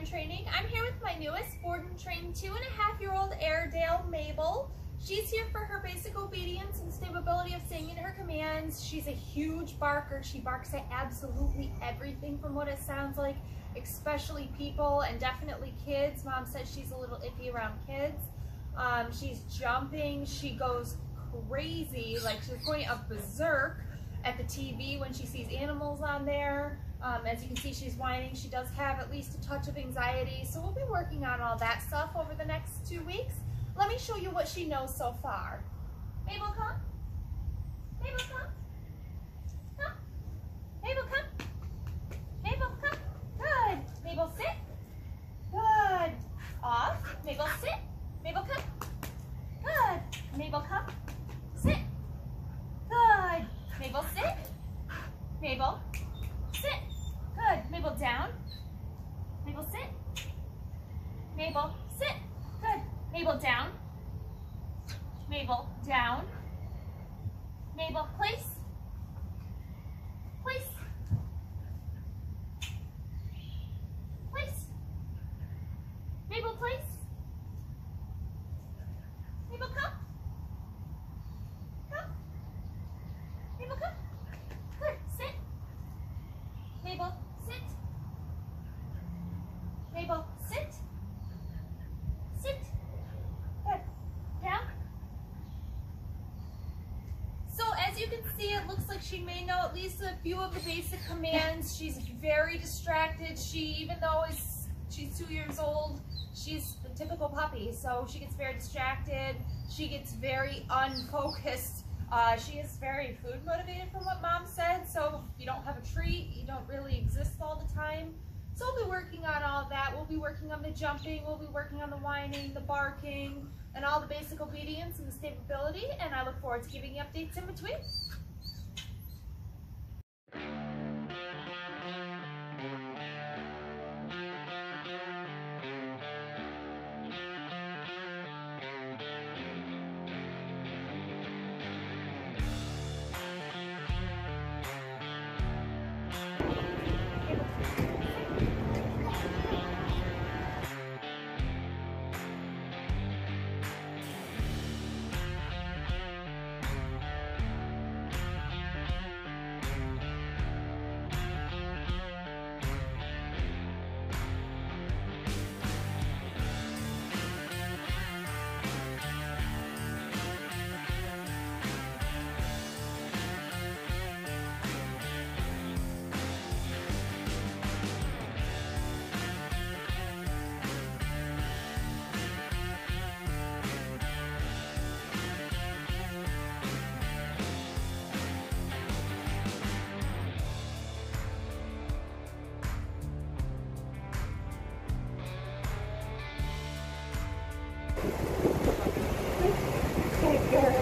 in Training. I'm here with my newest board and trained 2.5-year-old Airedale, Mabel. She's here for her basic obedience and stability of saying in her commands. She's a huge barker. She barks at absolutely everything from what it sounds like, especially people and definitely kids. Mom says she's a little iffy around kids. She's jumping. She goes crazy, like she's going up berserk at the TV when she sees animals on there. As you can see, she's whining. She does have at least a touch of anxiety, so we'll be working on all that stuff over the next 2 weeks. Let me show you what she knows so far. Mabel, come. Mabel, come. Come. Mabel, come. Mabel, come. Good. Mabel, sit. Good. Off. Mabel, sit. Mabel, come. Good. Mabel, come. Sit. Good. Mabel, sit. Mabel, sit. Good. Mabel, down. Mabel, sit. Mabel, sit. Good. Mabel, down. Mabel, down. Mabel, place. Place. Place. Mabel, place. Mabel, come. Come. Mabel, come. Good. Sit. Mabel, sit. Mabel, sit. Sit. Good. Down. So as you can see, it looks like she may know at least a few of the basic commands. She's very distracted. Even though she's 2 years old, she's the typical puppy, so she gets very distracted. She gets very unfocused. She is very food motivated from what Mom said, so if you don't have a treat, you don't really exist all the time. So we'll be working on all that. We'll be working on the jumping, we'll be working on the whining, the barking, and all the basic obedience and the stability, and I look forward to giving you updates in between. Good girl.